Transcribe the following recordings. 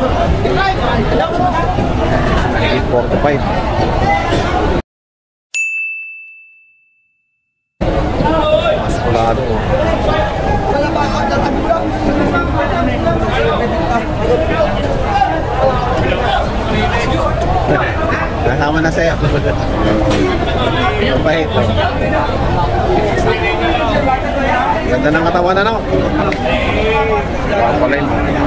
45. Maskulado. Kasama na sa'yo. Mabait. Ganda ng katawan na, no? Papalit.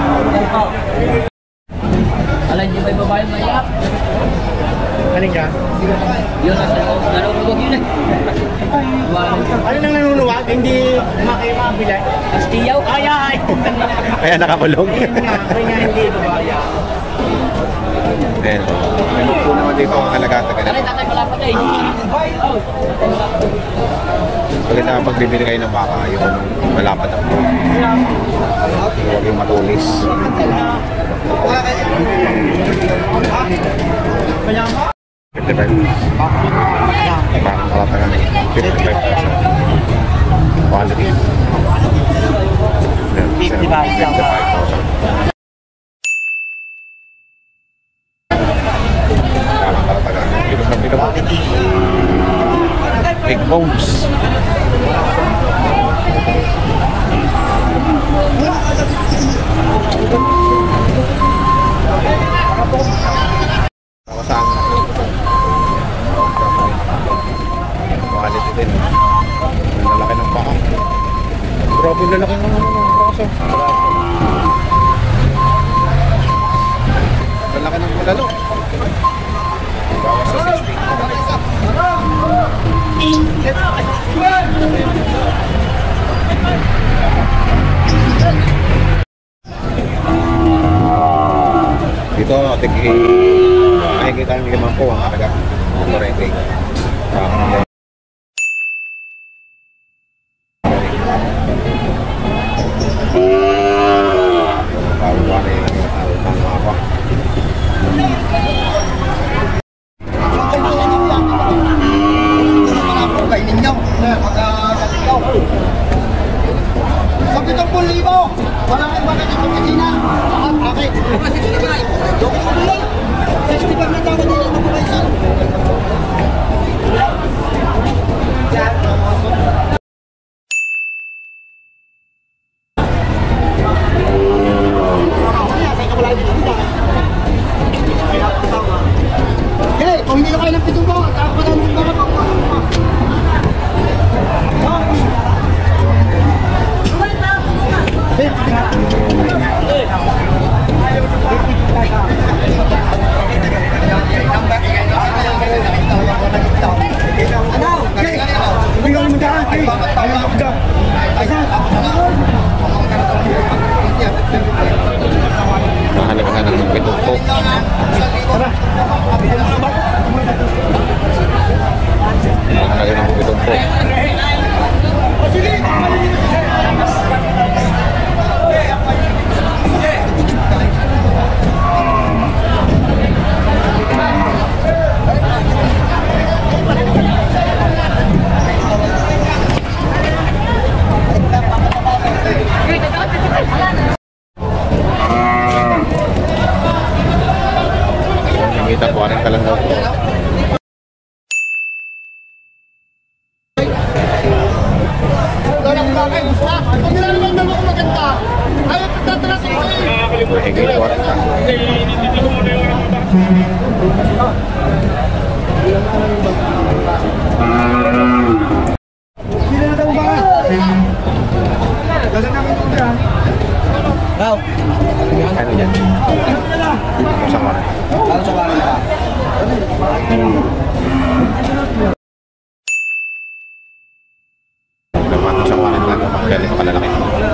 Alam niyo ba yung babae mayak? Aling ka? Yun, nalulubog yun eh. Ano nang nanunuwag? Hindi makakabila. Astiyaw? Ay! Kaya nakakulong. Kaya hindi babae. Ayan. May po naman dito ang kalagata ka Tatay, na. tatay, malapad eh. Pagkat pagbibili kayo ng baka, yung malapad ang po. Huwag yung matulis. Parang kalata ka na 55,000. Quality. 55,000. Big bones. Ako saan? Quality din. Ang lalaki ng paa. Grabe lalaki ng kaso. Lalaki ng malalo. Bawas sa 60. Dito, nakikita ng 5 po ang halaga. Correcting. Kung hindi na kayo ng pitong bawat, ako na ng bawat. Nahalagahan ng pitong po. Nahalagahan ng pitong po. Kita 40 lang daw po. Mahigit 40. Ano yan? Sa kanan. Ano sa kanan pa? Naman sa kanan lang ang ganito kalalaki.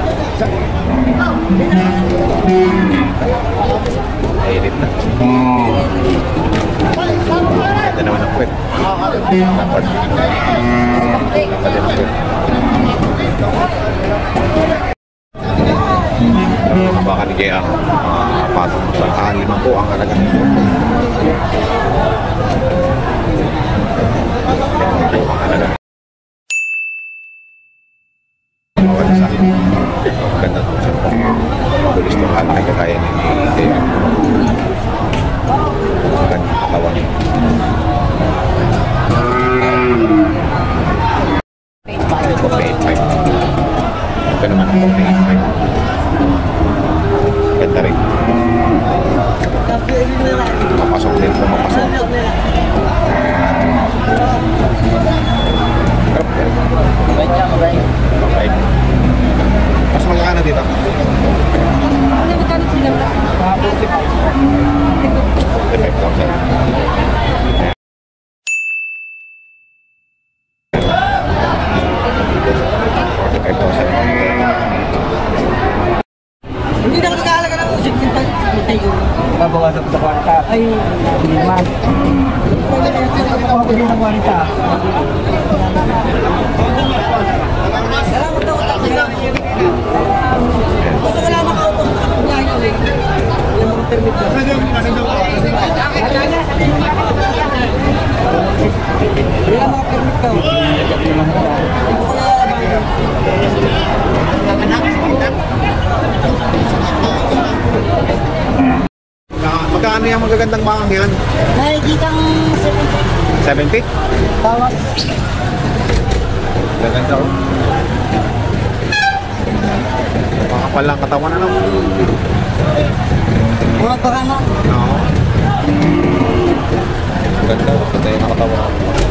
Ayunit na. Ganda naman ang puwet. Dapat. Dapat din ang puwet. Baka ni Kaya patong sa 5 po ang halaga. Ganda to siya. Tulis to halaki kagaya ni Kaya. Babawasan ko sa kwarta. Ay, hindi naman. Babawasan ko din sa kwarta. Salamat daw. Gusto ko lang makaupos na ako niya yun eh. Yung mga permit ko. Yung mga permit ko. Hindi ko Magkano yung magagandang makang yan? nakikitang 70? tawag. Gaganda ko. Makakapal lang katawan na naman. Mga barama. Oo. Ganda. Ganda yung nakatawan.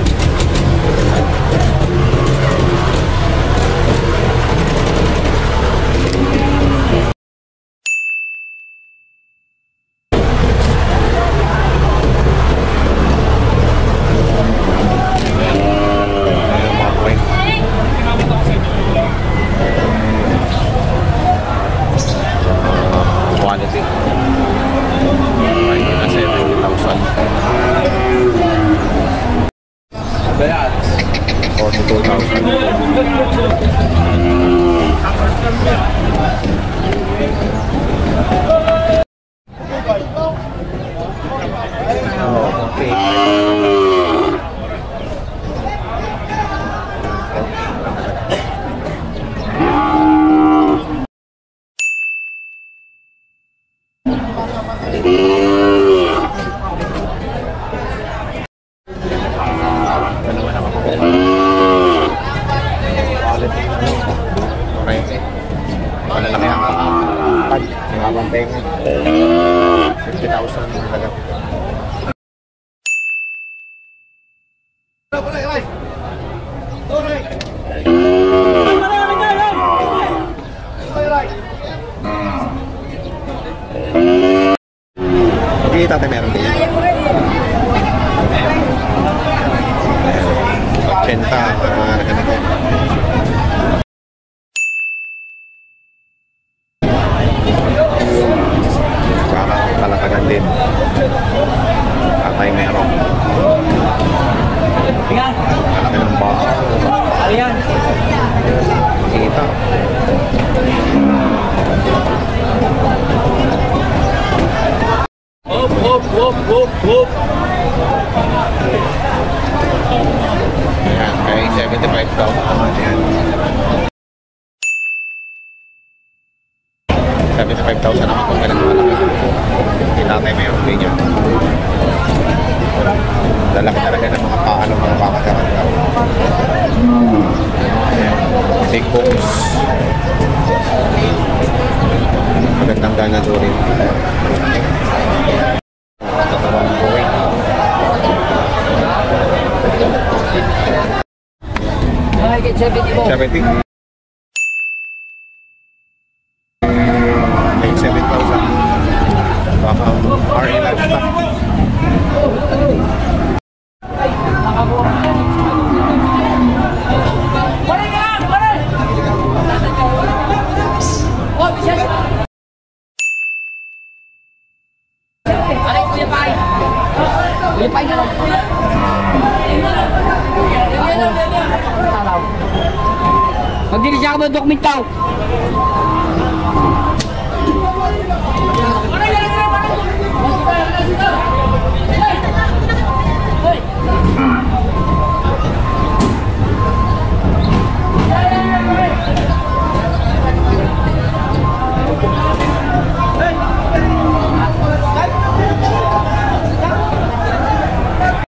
Quality. Ay, nasa 70,000. Bayad. 42,000. Oh, okay. Malalaki ang pad, yung habang tenga. 50,000 talaga. Kita tayo meron din. 80, ganito. Kalatagan din. Tatay meron. Tingnan. Kalaki ng baka. Ano yan? Kita. Hop, hop, hop, hop, hop. Ayan, kay 75,000 naman yan. 75,000 naman kung ganun malaki. Kita tayo mayroon din yan. Lalaki talaga ng mga paano mga baka talaga. Big bones. Magandang gana doon rin. Tatawan ko eh. Mahigit 70 mo. 70. May 7,000. Baka RA livestock. Magdilis ako ng dokumentaw.